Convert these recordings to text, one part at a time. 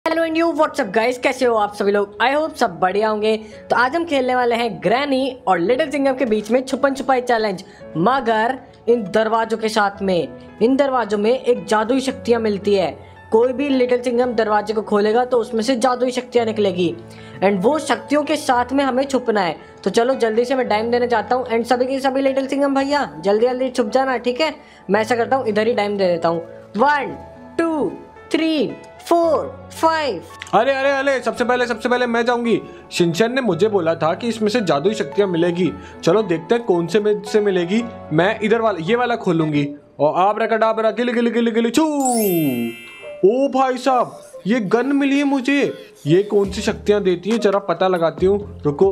Hello and you what's up guys, कैसे हो आप सभी लोग। आई होप सब बढ़िया होंगे। तो आज हम खेलने वाले हैं ग्रैनी और लिटिल सिंघम के बीच में छुपन छुपाई चैलेंज, मगर इन दरवाजों के साथ में। इन दरवाजों में एक जादुई शक्तियां मिलती है। कोई भी लिटिल सिंघम दरवाजे को खोलेगा तो उसमें से जादुई शक्तियां निकलेगी एंड वो शक्तियों के साथ में हमें छुपना है। तो चलो जल्दी से मैं टाइम देने चाहता हूँ एंड सभी के सभी लिटिल सिंघम भैया जल्दी जल्दी छुप जाना, ठीक है। मैं ऐसा करता हूँ, इधर ही टाइम दे देता हूँ। 1 2 3 4 5। अरे अरे अरे सबसे पहले मैं जाऊंगी। शिनचैन ने मुझे बोला था कि इसमें से जादुई शक्तियां मिलेगी। चलो देखते हैं कौन से में से मिलेगी। मैं इधर वाला ये वाला खोलूंगी और आबराकाडाबरा गिली गिली गिली गिली छू। ओ भाई साहब, ये गन मिली है मुझे। ये कौन सी शक्तियां देती है जरा पता लगाती हूँ, रुको।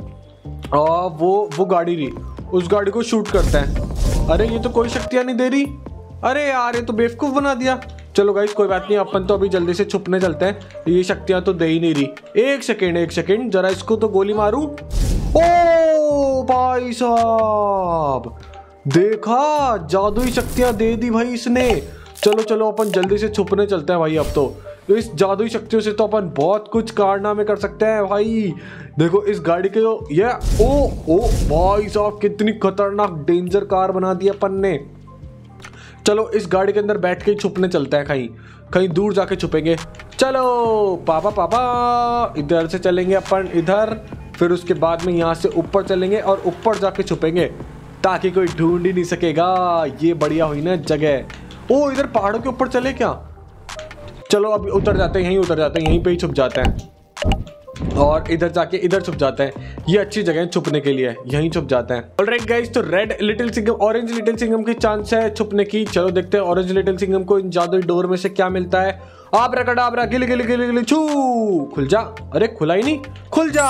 वो गाड़ी रही, उस गाड़ी को शूट करते हैं। अरे ये तो कोई शक्तियां नहीं दे रही। अरे यार ये तो बेवकूफ बना दिया। चलो गाइस कोई बात नहीं, अपन तो अभी जल्दी से छुपने चलते हैं। ये शक्तियां तो दे ही नहीं रही। एक सेकेंड जरा इसको तो गोली मारूं। ओ भाई साहब, देखा जादुई शक्तियां दे दी भाई इसने। चलो अपन जल्दी से छुपने चलते हैं भाई। अब तो इस जादुई शक्तियों से तो अपन बहुत कुछ कारनामे कर सकते हैं भाई। देखो इस गाड़ी के ये ओ भाई साहब, कितनी खतरनाक डेंजर कार बना दी अपन ने। चलो इस गाड़ी के अंदर बैठ के ही छुपने चलते हैं, कहीं दूर जाके छुपेंगे। चलो पापा इधर से चलेंगे अपन, इधर फिर उसके बाद में यहाँ से ऊपर चलेंगे और ऊपर जाके छुपेंगे ताकि कोई ढूंढ ही नहीं सकेगा। ये बढ़िया हुई ना जगह। ओ इधर पहाड़ों के ऊपर चले क्या। चलो अब उतर जाते हैं, यहीं पे ही छुप जाते हैं और इधर जाके इधर छुप जाते हैं। ये अच्छी जगह है छुपने के लिए, यहीं छुप जाते हैं। ऑलराइट गाइस, तो red little Singham orange little Singham की चांस है छुपने की। चलो देखते हैं ऑरेंज लिटिल सिंघम को इन जादुई डोर में से क्या मिलता है। आबराकाडाबरा गिली गिली गिली गिली छू। खुल जा। अरे खुला ही नहीं, खुल जा।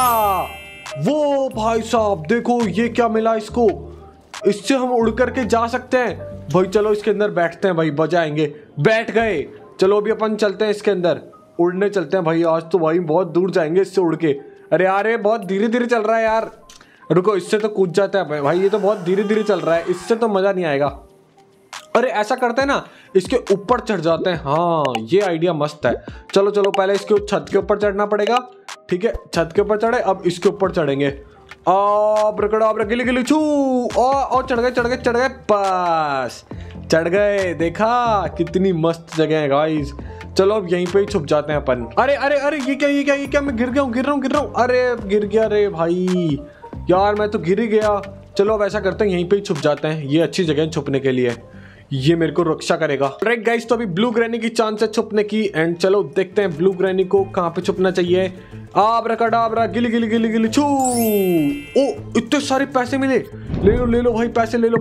वो भाई साहब देखो ये क्या मिला इसको। इससे हम उड़ करके जा सकते हैं भाई। चलो इसके अंदर बैठते हैं भाई, बजाएंगे। बैठ गए। चलो अभी अपन चलते हैं इसके अंदर, उड़ने चलते हैं भाई। आज तो भाई बहुत दूर जाएंगे इससे उड़ के। अरे यार ये बहुत धीरे धीरे चल रहा है यार। रुको, इससे तो कूद जाता है भाई। ये तो बहुत धीरे धीरे चल रहा है, इससे तो मजा नहीं आएगा। अरे ऐसा करते हैं ना, इसके ऊपर चढ़ जाते हैं। हाँ ये आइडिया मस्त है। चलो पहले इसके छत के ऊपर चढ़ना पड़ेगा। ठीक है, छत के ऊपर चढ़े, अब इसके ऊपर चढ़ेंगे। आबराकाडाबरा गिली गिली छू। और चढ़ गए बस चढ़ गए। देखा कितनी मस्त जगह है गाइस। चलो अब यहीं पे ही छुप जाते हैं अपन। अरे ये क्या मैं गिर रहा हूँ। अरे गिर गया रे भाई, यार मैं तो गिर ही गया। चलो अब ऐसा करते हैं, यहीं पे ही छुप जाते हैं। ये अच्छी जगह है छुपने के लिए, ये मेरे को रक्षा करेगा। राइट गाइस, तो अभी ब्लू ग्रैनी की चांस है छुपने की एंड चलो देखते हैं ब्लू ग्रैनी को कहाँ पे छुपना चाहिए। आबराकाडाबरा गिली गिली गिली गिली छू। ओ इतने सारे पैसे मिले। ले लो भाई, पैसे ले लो।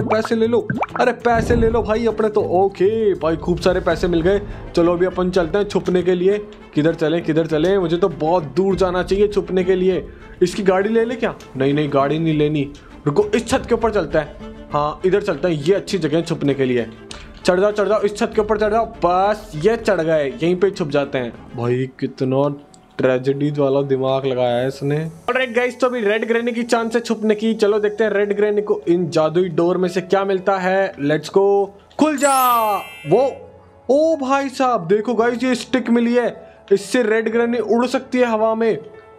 अरे पैसे ले लो भाई अपने तो। ओके भाई, खूब सारे पैसे मिल गए। चलो अभी अपन चलते हैं छुपने के लिए। किधर चले। मुझे तो बहुत दूर जाना चाहिए छुपने के लिए। इसकी गाड़ी ले क्या। नहीं गाड़ी नहीं लेनी। रुको इस छत के ऊपर चलता है। हाँ इधर चलता है, ये अच्छी जगह है छुपने के लिए। चढ़ जाओ इस छत के ऊपर चढ़ जाओ। बस ये चढ़ गए, यहीं पे छुप जाते हैं भाई। कितना ट्रेजेडी वाला दिमाग लगाया है इसने। ऑलराइट गाइस, तो अभी रेड ग्रैनी की चांस है छुपने की। चलो देखते हैं रेड ग्रैनी को इन जादुई डोर में से क्या मिलता है। Let's go. खुल जा। वो ओ भाई साहब देखो गाइस, ये स्टिक मिली है। इससे रेड ग्रैनी उड़ सकती है हवा में।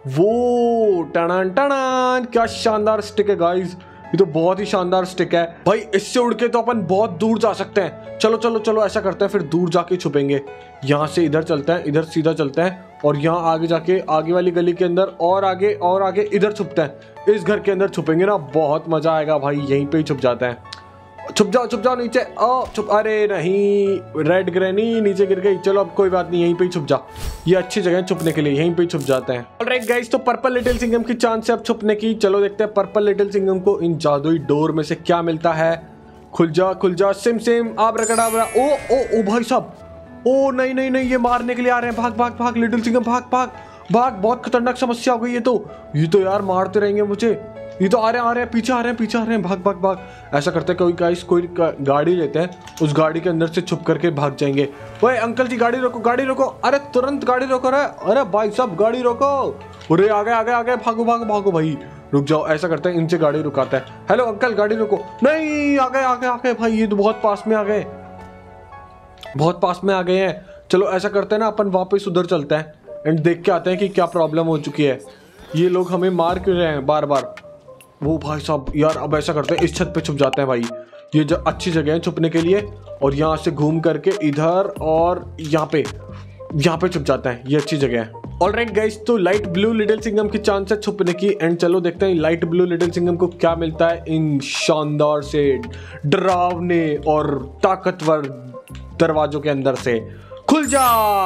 वो टनान क्या शानदार स्टिक है गाइस। ये तो बहुत ही शानदार स्टिक है भाई। इससे उड़ के तो अपन बहुत दूर जा सकते हैं। चलो ऐसा करते हैं, फिर दूर जाके छुपेंगे। यहाँ से इधर चलते हैं, इधर सीधा चलते हैं और यहाँ आगे जाके आगे वाली गली के अंदर और आगे इधर छुपते हैं। इस घर के अंदर छुपेंगे ना, बहुत मजा आएगा भाई। यहीं पे ही छुप जाते हैं। छुप जाओ नीचे। अरे नहीं, रेड ग्रैनी नीचे गिर गई। चलो अब कोई बात नहीं, यहीं पे ही छुप जा। ये अच्छी जगह है छुपने के लिए, यहीं पे ही छुप जाते हैं। ऑलराइट गाइस, तो पर्पल लिटिल सिंघम की चांस है अब छुपने की। चलो देखते हैं पर्पल लिटिल सिंघम को इन जादुई डोर में से क्या मिलता है। खुल जा सिम आबराकाडाबरा। ओ भाई साहब, ओ नहीं ये मारने के लिए आ रहे हैं। भाग लिटिल सिंघम, भाग। बहुत खतरनाक समस्या हो गई। ये तो यार मारते रहेंगे मुझे। ये तो आ रहे हैं, पीछे आ रहे हैं। भाग। ऐसा करते हैं कोई गाड़ी लेते हैं, उस गाड़ी के अंदर से छुप करके भाग जाएंगे। ओए अंकल जी गाड़ी रोको। अरे तुरंत गाड़ी रोको रे। अरे भाई साहब गाड़ी रोको। अरे आगे भागो भाई। रुक जाओ, ऐसा करते हैं इनसे गाड़ी रुकाते हैं। हेलो अंकल गाड़ी रोको। नहीं आगे भाई, ये तो बहुत पास में आ गए हैं। चलो ऐसा करते हैं ना, अपन वापस उधर चलते हैं एंड देख के आते हैं कि क्या प्रॉब्लम हो चुकी है। ये लोग हमें मार क्यों रहे हैं बार बार। वो भाई साहब यार, अब ऐसा करते हैं, इस छत पे छुप जाते हैं भाई। ये जो अच्छी जगह है छुपने के लिए, और यहाँ से घूम करके इधर और यहाँ पे छुप जाता है। ये अच्छी जगह है। ऑलराइट गाइस, तो लाइट ब्लू लिटिल सिंघम की चांस है छुपने की एंड चलो देखते हैं लाइट ब्लू लिटिल सिंघम को क्या मिलता है इन शानदार से डरावने और ताकतवर दरवाजों के अंदर से। खुल जा।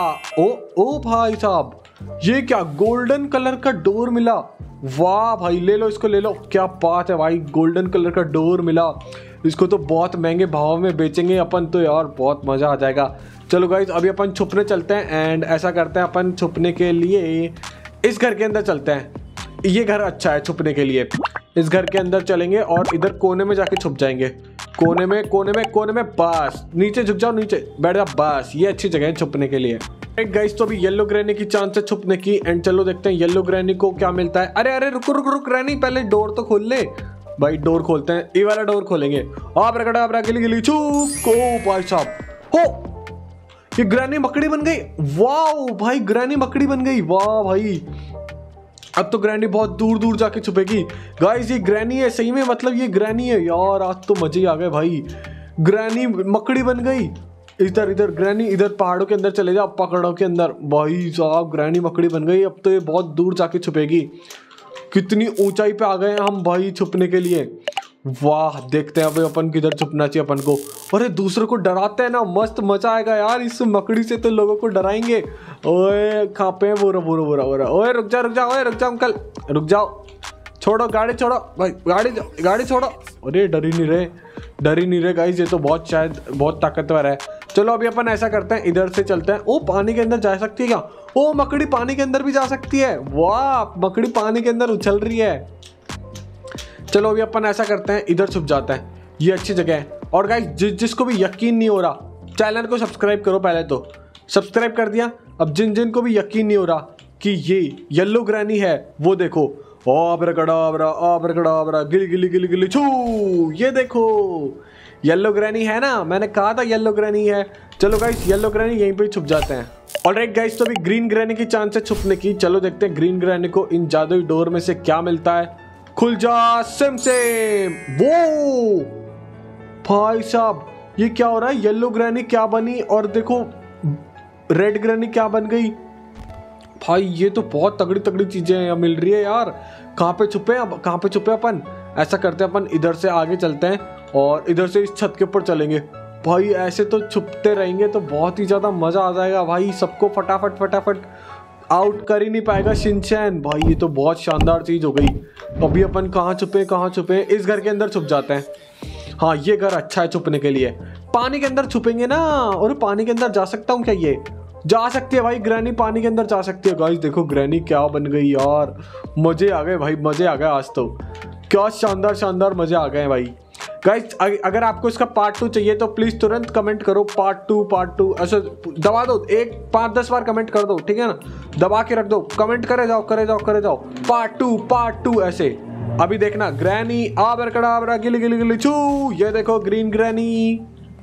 ओ भाई साहब, ये क्या गोल्डन कलर का डोर मिला। वाह भाई, ले लो इसको, ले लो। क्या बात है भाई, गोल्डन कलर का डोर मिला। इसको तो बहुत महंगे भाव में बेचेंगे अपन तो यार, बहुत मज़ा आ जाएगा। चलो गाइस, अभी अपन छुपने चलते हैं एंड ऐसा करते हैं, अपन छुपने के लिए इस घर के अंदर चलते हैं। ये घर अच्छा है छुपने के लिए। इस घर के अंदर चलेंगे और इधर कोने में जाके छुप जाएंगे। कोने में बस नीचे झुक जाओ, नीचे बैठ जाओ, बस ये अच्छी जगह है छुपने के लिए। राइट गाइस, तो अभी येलो ग्रैनी की चांस है छुपने की एंड चलो देखते हैं येलो ग्रैनी को क्या मिलता है। अरे रुक ग्रैनी, पहले डोर तो खोल ले भाई। डोर खोलते हैं, ये वाला डोर खोलेंगे। आप रगड़ा गिली चूक। ओ भाई साहब, हो ये ग्रैनी मकड़ी बन गई। वाह भाई, ग्रैनी मकड़ी बन गई। वाह भाई, अब तो ग्रैनी बहुत दूर दूर जाके छुपेगी। गाइस ये ग्रैनी है सही में, मतलब ये ग्रैनी है यार। आज तो मजे आ गए भाई, ग्रैनी मकड़ी बन गई। इधर ग्रैनी, इधर पहाड़ों के अंदर चले जाओ, पकड़ों के अंदर। भाई साहब ग्रैनी मकड़ी बन गई। अब तो ये बहुत दूर जाके छुपेगी। कितनी ऊंचाई पे आ गए हैं हम भाई छुपने के लिए। वाह, देखते हैं अब अपन किधर छुपना चाहिए अपन को। अरे दूसरे को डराते हैं ना, मस्त मजा आएगा यार। इस मकड़ी से तो लोगों को डराएंगे। ओए कहाँ पे है? बोरा। ओए रुक जा ओए रुक जा अंकल, रुक जाओ। छोड़ो गाड़ी, छोड़ो भाई, गाड़ी छोड़ो। अरे डर ही नहीं रहे गाइस, ये तो बहुत ताकतवर है। चलो अभी अपन ऐसा करते हैं, इधर से चलते हैं। ओ पानी के अंदर जा सकती है क्या? ओ मकड़ी पानी के अंदर भी जा सकती है। वाह, मकड़ी पानी के अंदर उछल रही है। चलो अभी अपन ऐसा करते हैं, इधर छुप जाते हैं। ये अच्छी जगह है। और गाइस जिसको भी यकीन नहीं हो रहा, चैनल को सब्सक्राइब करो। पहले तो सब्सक्राइब कर दिया। अब जिन को भी यकीन नहीं हो रहा कि ये येलो ग्रैनी है, वो देखो। आबराकडाबरा गिली छू। ये देखो येलो ग्रैनी है ना, मैंने कहा था येलो ग्रैनी है। चलो गाइस, येलो ग्रैनी यहीं पे छुप जाते हैं। ऑलराइट गाइस, तो अभी ग्रीन ग्रैनी की चांस है छुपने की। चलो देखते हैं ग्रीन ग्रैनी को इन जादुई डोर में से क्या मिलता है। खुल जा सेम। वो भाई साहब, ये क्या हो रहा है? येलो ग्रैनी क्या बनी और देखो रेड ग्रैनी क्या बन गई। भाई ये तो बहुत तगड़ी चीजें मिल रही है यार। कहाँ पे छुपे अपन? ऐसा करते हैं, अपन इधर से आगे चलते हैं और इधर से इस छत के ऊपर चलेंगे। भाई ऐसे तो छुपते रहेंगे तो बहुत ही ज्यादा मजा आ जाएगा भाई। सबको फटाफट आउट कर ही नहीं पाएगा शिनचैन। भाई ये तो बहुत शानदार चीज हो गई। अभी अपन कहाँ छुपे? इस घर के अंदर छुप जाते हैं। हाँ, ये घर अच्छा है छुपने के लिए। पानी के अंदर छुपेंगे ना। और पानी के अंदर जा सकता हूँ क्या? ये जा सकती है भाई, ग्रैनी पानी के अंदर जा सकती है। गाइस देखो ग्रैनी क्या बन गई यार। मजे आ गए भाई, मजे आ गए आज तो। क्या शानदार मजे आ गए भाई। गाइस अगर आपको इसका पार्ट 2 चाहिए तो प्लीज तुरंत कमेंट करो पार्ट टू। ऐसे दबा दो, 5-10 बार कमेंट कर दो, ठीक है ना? दबा के रख दो, कमेंट करे जाओ पार्ट टू ऐसे। अभी देखना ग्रैनी आबराकडाबरा गिली छू। ये देखो ग्रीन ग्रैनी।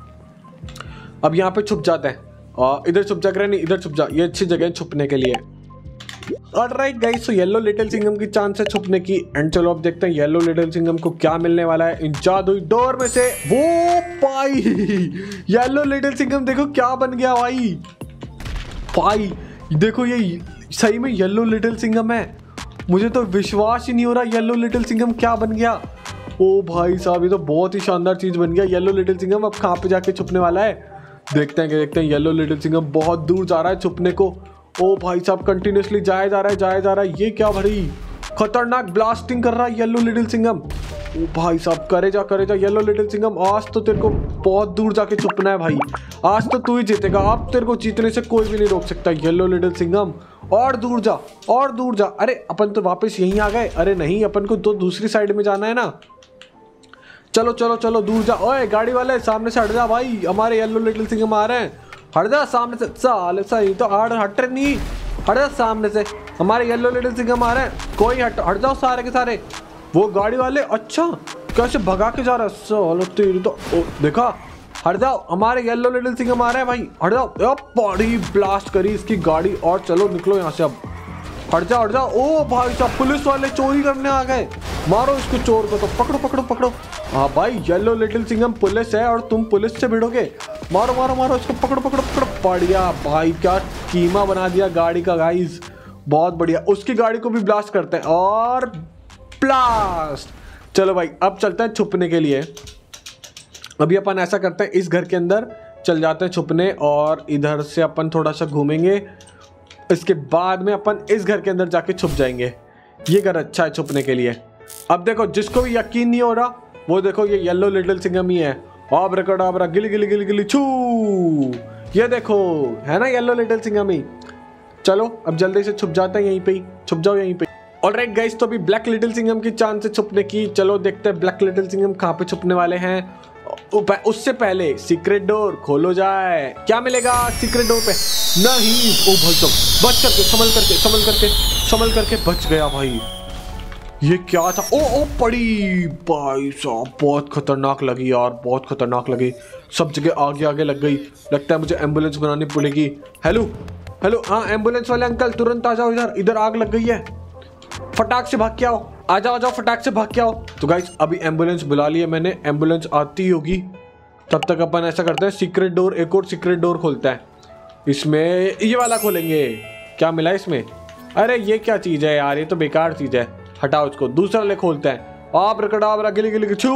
अब यहाँ पे छुप जाते हैं। इधर छुप जा ग्रैनी, इधर छुप जा। ये अच्छी जगह है छुपने के लिए। ऑलराइट गाइस, तो येलो लिटिल सिंघम की चांस है छुपने की एंड चलो अब देखते हैं येलो लिटिल सिंघम को क्या मिलने वाला है इन जादुई डोर में से। वो भाई येलो लिटिल सिंघम देखो क्या बन गया भाई देखो ये सही में येलो लिटिल सिंघम है। मुझे तो विश्वास ही नहीं हो रहा येलो लिटिल सिंघम क्या बन गया। ओ भाई साहब, ये तो बहुत ही शानदार चीज बन गया येलो लिटिल सिंघम। अब कहाँ पे जाके छुपने वाला है देखते हैं येलो लिटिल सिंघम बहुत दूर जा रहा है छुपने को। ओ भाई साहब कंटिन्यूसली जाया जा रहा है। ये क्या भाई, खतरनाक ब्लास्टिंग कर रहा है येलो लिटिल सिंघम। ओ भाई साहब करे जा येलो लिटिल सिंघम। आज तो तेरे को बहुत दूर जाके छुपना है भाई। आज तो तू ही जीतेगा। अब तेरे को जीतने से कोई भी नहीं रोक सकता येलो लिटिल सिंघम। और दूर जा। अरे अपन तो वापस यहीं आ गए। अरे नहीं, अपन को तो दूसरी साइड में जाना है ना। चलो दूर जा। ओए गाड़ी वाले सामने से हट जा भाई, हमारे येलो लिटिल सिंघम आ रहे हैं। हट जा सामने से। साले सही तो हट नहीं, हट जा सामने से, हमारे येलो लिटिल सिंघम आ रहे हैं। कोई हट जाओ सारे के सारे। वो गाड़ी वाले अच्छा कैसे भगा के जा रहा है। सालो तेरी तो देखा हट जाओ, हमारे येलो लिटिल सिंघम आ रहा है भाई, हट जाओ। बड़ी ब्लास्ट करी इसकी गाड़ी और चलो निकलो यहाँ से अब, हट जाओ हट जाओ। ओ भाई साहब पुलिस वाले चोरी करने आ गए, मारो इसको चोर को तो, पकड़ो पकड़ो पकड़ो। हाँ भाई येलो लिटिल सिंघम पुलिस है और तुम पुलिस से भिड़ोगे, मारो मारो मारो इसको, पकड़ो पकड़ो पकड़ो। बढ़िया भाई, क्या कीमा बना दिया गाड़ी का गाइस, बहुत बढ़िया। उसकी गाड़ी को भी ब्लास्ट करते हैं और ब्लास्ट। चलो भाई अब चलते हैं छुपने के लिए। अभी अपन ऐसा करते हैं, इस घर के अंदर चल जाते हैं छुपने और इधर से अपन थोड़ा सा घूमेंगे, इसके बाद में अपन इस घर के अंदर जाके छुप जाएंगे। ये घर अच्छा है छुपने के लिए। अब देखो जिसको भी यकीन नहीं हो रहा वो देखो ये येलो लिटिल सिंघम ही है। आब्राकडाब्रा गिली गिली गिली गिली छू, ये देखो है ना येलो लिटिल सिंघम ही। चलो अब जल्दी से छुप जाते हैं, यहीं पे ही छुप जाओ यहीं पे। ऑलराइट गाइस, तो अभी ब्लैक लिटिल सिंघम की चांस है छुपने की। चलो देखते हैं ब्लैक लिटिल सिंघम कहाँ पे छुपने वाले हैं। उससे पहले सीक्रेट डोर खोलो जाए, क्या मिलेगा सीक्रेट डोर पे? नहीं, ओ भाई साहब बच करके, संभल करके बच गया भाई। ये क्या था? ओ पड़ी भाई साहब, बहुत खतरनाक लगी यार, बहुत खतरनाक लगी, सब जगह आगे आगे लग गई। लगता है मुझे एम्बुलेंस बनानी पड़ेगी। हेलो हेलो, हाँ एम्बुलेंस वाले अंकल तुरंत आ जाओ इधर, इधर आग लग गई है, फटाक से भाग के आओ, आ जाओ आ जाओ फटाक से भाग के आओ। तो गाइस अभी एम्बुलेंस बुला ली है मैंने, एम्बुलेंस आती होगी, तब तक अपन ऐसा करते हैं सीक्रेट डोर, एक और सीक्रेट डोर खोलता है। इसमें ये वाला खोलेंगे, क्या मिला इसमें? अरे ये क्या चीज़ है यार, ये तो बेकार चीज़ है, हटाओ इसको, दूसरा ले खोलते हैं। आब्राकडाब्रा गिली गिली छू।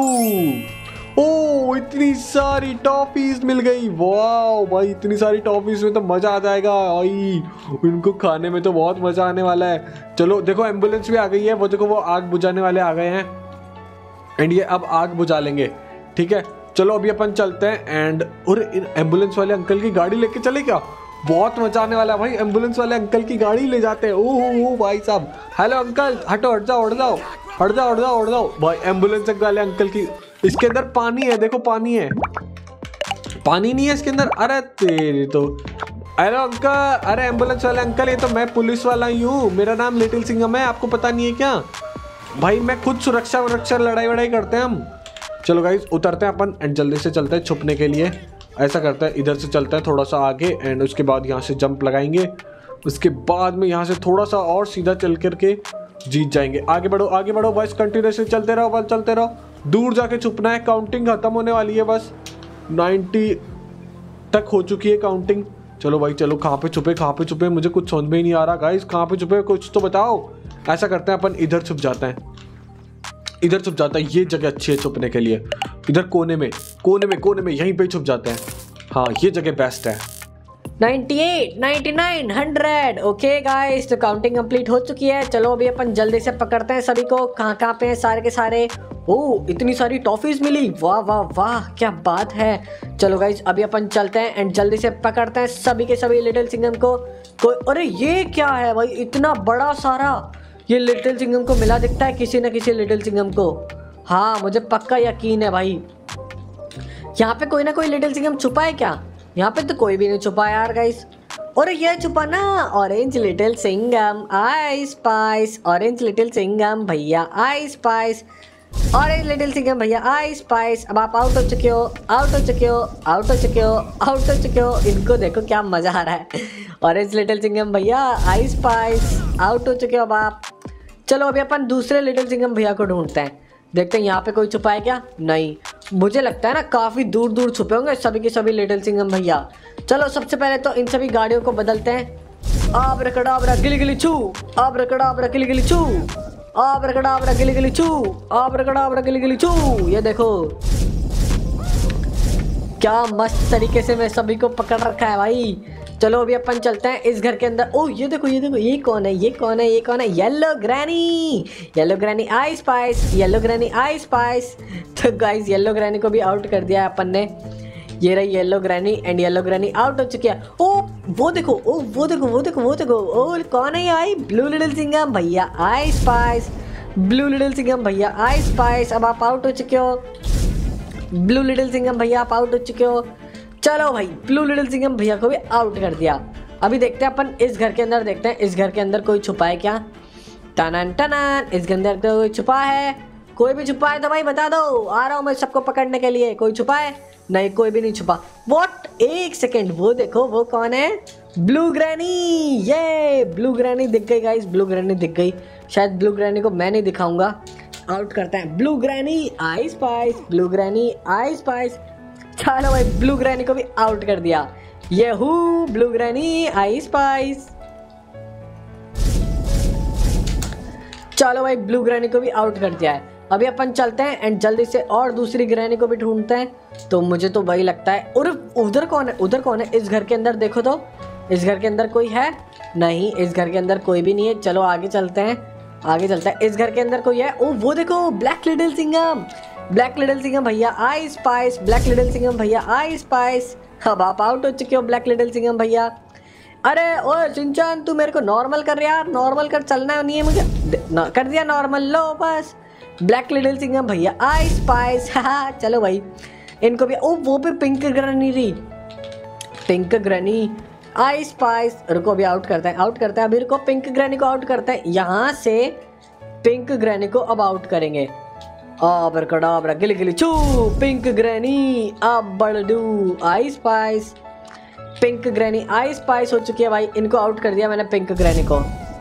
ओ इतनी सारी टॉफीज मिल गई, वाह भाई इतनी सारी टॉफीज में तो मजा आ जाएगा भाई, इनको खाने में तो बहुत मजा आने वाला है। चलो देखो एम्बुलेंस भी आ गई है, वो देखो वो आग बुझाने वाले आ गए हैं एंड ये अब आग बुझा लेंगे। ठीक है चलो अभी अपन चलते हैं एंड और इन एम्बुलेंस वाले अंकल की गाड़ी लेके चले क्या? बहुत मजा आने वाला है भाई, एम्बुलेंस वाले अंकल की गाड़ी ले जाते हैं। ओह भाई साहब, हेलो अंकल, हटो हट जाओ हट जाओ हट जाओ हट जाओ हट जाओ भाई। एम्बुलेंस वाले अंकल की, इसके अंदर पानी है, देखो पानी है, पानी नहीं है इसके अंदर। अरे तेरी तो, हेलो अंकल, अरे एम्बुलेंस वाले अंकल ये तो मैं पुलिस वाला ही हूँ, मेरा नाम लिटिल सिंघम है, आपको पता नहीं है क्या? भाई मैं खुद सुरक्षा लड़ाई वड़ाई करते हैं हम। चलो गाइस उतरते हैं अपन एंड जल्दी से चलते हैं छुपने के लिए। ऐसा करते हैं, इधर से चलते हैं थोड़ा सा आगे एंड उसके बाद यहाँ से जंप लगाएंगे, उसके बाद में यहाँ से थोड़ा सा और सीधा चल करके जीत जाएंगे। आगे बढ़ो बस, कंटिन्यूसली चलते रहो बस, चलते रहो, दूर जाके छुपना है। काउंटिंग खत्म होने वाली है, बस 90 तक हो चुकी है काउंटिंग। चलो भाई चलो, कहाँ पे छुपे मुझे कुछ समझ में ही नहीं आ रहा गाइस, कहाँ पे छुपे कुछ तो बताओ। ऐसा करते हैं अपन इधर छुप जाते हैं, इधर छुप जाता है, ये जगह अच्छी है छुपने के लिए। इधर कोने में यहीं पे छुप जाते हैं, हाँ ये जगह बेस्ट है। 98, 99, 100। ओके गाइस, तो काउंटिंग कंप्लीट हो चुकी है। चलो अभी अपन जल्दी से पकड़ते हैं सभी को, कहाँ पे हैं सारे के सारे। ओह इतनी सारी टॉफीज मिली, वाह वाह वाह क्या बात है। चलो गाइस अभी अपन चलते हैं एंड जल्दी से पकड़ते हैं सभी के सभी लिटिल सिंघम को। अरे ये क्या है भाई, इतना बड़ा सारा ये लिटिल सिंघम को मिला दिखता है, किसी न किसी लिटिल सिंघम को। हाँ मुझे पक्का यकीन है भाई, यहाँ पे कोई ना कोई लिटिल सिंघम छुपा है क्या? यहाँ पे तो कोई भी नहीं छुपा यार गाइस। और ये छुपा ना, orange little Singham I spies, orange little Singham भैया I spies, orange little Singham भैया आई स्पाइस। अब आप आउट हो चुके हो, आउट हो चुके हो, आउट हो चुके हो, आउट हो चुके हो। इनको देखो क्या मजा आ रहा है, ऑरेंज लिटिल सिंघम भैया आई स्पाइस, आउट हो चुके हो अब आप। चलो अभी अपन दूसरे लिटिल सिंघम भैया को ढूंढते हैं, देखते हैं यहाँ पे कोई छुपा है क्या। नहीं, मुझे लगता है ना काफी दूर दूर छुपे होंगे सभी के सभी लिटिल सिंघम भैया। चलो सबसे पहले तो इन सभी गाड़ियों को बदलते हैं। आब्राकडाब्रा गिली गिली छू, आब्राकडाब्रा गिली गिली छू, आब्राकडाब्रा गिली गिली छू, आब्राकडाब्रा गिली गिली छू। ये देखो क्या मस्त तरीके से मैं सभी को पकड़ रखा है भाई। चलो अभी अपन चलते हैं इस घर के अंदर। ओह ये देखो ये कौन है, ये कौन है, ये कौन है? Yellow granny I spies, yellow granny I spies. तो गाइस येलो ग्रैनी को भी आउट कर दिया है अपन ने। ये रही yellow granny and yellow granny out हो चुकी है। ओ वो देखो, ओ वो देखो वो देखो वो देखो, ओ कौन है ये? आई ब्लू लिटिल सिंघम भैया I spies, blue little Singham भैया आई स्पाइस। अब आप आउट हो चुके हो, ब्लू लिटिल सिंघम भैया आप आउट हो चुके हो। चलो भाई ब्लू लिटिल सिंघम भैया को भी आउट कर दिया। अभी देखते हैं अपन इस घर के अंदर, देखते हैं इस घर के अंदर कोई छुपा है क्या। टनन टनन, इस घर के अंदर कोई छुपा है। कोई भी छुपा है तो भाई बता दो, आ रहा हूँ मैं सबको पकड़ने के लिए। कोई छुपा है? नहीं, कोई भी नहीं छुपा। व्हाट, एक सेकेंड, वो देखो वो कौन है? Blue granny. ये ब्लू ग्रैनी दिख गई गाइस, ब्लू ग्रैनी दिख गई। शायद ब्लू ग्रैनी को मैं नहीं दिखाऊंगा। आउट करते हैं blue granny, I spies, blue granny, I spies. चलो भाई, ब्लू ग्रैनी को भी आउट कर दिया। ये हूँ ब्लू ग्रैनी, आई स्पाइस। चलो भाई, ब्लू ग्रैनी को भी आउट कर दिया है। अभी अपन चलते हैं एंड जल्दी से और दूसरी ग्रैनी को भी ढूंढते हैं। तो मुझे तो वही लगता है। और उधर कौन है? उधर कौन है? इस घर के अंदर देखो तो, इस घर के अंदर कोई है? नहीं, इस घर के अंदर कोई भी नहीं है। चलो आगे चलते हैं, आगे चलते हैं। इस घर के अंदर कोई है? ओ वो देखो, black little Singham, black little Singham भैया, I spies, black little Singham भैया, आई स्पाइस। अब आप आउट हो चुके हो ब्लैक लिटिल सिंघम भैया। अरे ओ शिनचैन, तू मेरे को नॉर्मल कर यार, नॉर्मल कर, चलना नहीं है मुझे। कर दिया नॉर्मल, लो बस। ब्लैक लिटिल सिंघम भैया, आई स्पाइस। चलो भाई, इनको भी। ओ वो भी पिंक ग्रैनी रही, पिंक ग्रैनी, आई स्पाइस। रुको अभी आउट करते हैं, आउट करते हैं। अभी रुको, पिंक ग्रैनी को आउट करते हैं। यहाँ से पिंक ग्रैनी को अब आउट करेंगे। आब्राकडाब्रा, गिली गिली चू, पिंक ग्रैनी, अब बड़डू, I spies. Pink granny, I spies हो चुकी है भाई। इनको आउट कर दिया मैंने, पिंक ग्रैनी को।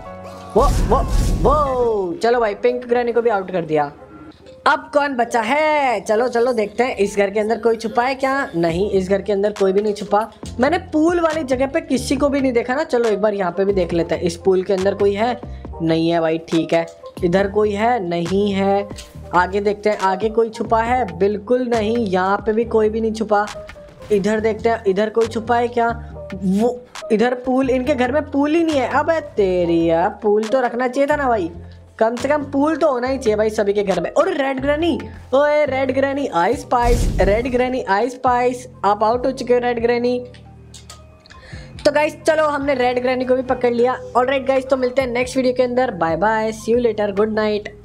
वो चलो भाई, पिंक ग्रैनी को भी आउट कर दिया। अब कौन बचा है? चलो चलो देखते हैं, इस घर के अंदर कोई छुपा है क्या? नहीं, इस घर के अंदर कोई भी नहीं छुपा। मैंने पूल वाली जगह पे किसी को भी नहीं देखा ना। चलो एक बार यहाँ पे भी देख लेते हैं। इस पूल के अंदर कोई है? नहीं है भाई, ठीक है। इधर कोई है? नहीं है। आगे देखते हैं, आगे कोई छुपा है? बिल्कुल नहीं, यहाँ पे भी कोई भी नहीं छुपा। इधर देखते हैं, इधर कोई छुपा है क्या? वो इधर पूल, इनके घर में पूल ही नहीं है। अबे तेरी यार, पूल तो रखना चाहिए था ना भाई, कम से कम पूल तो होना ही चाहिए भाई सभी के घर में। और रेड ग्रैनी, ओए red granny, I spies, red granny, I spies. आप आउट हो चुके हो रेड ग्रैनी। तो गाइस चलो, हमने रेड ग्रैनी को भी पकड़ लिया। ऑलराइट गाइस, तो मिलते हैं नेक्स्ट वीडियो के अंदर। Bye bye, see you later, good night.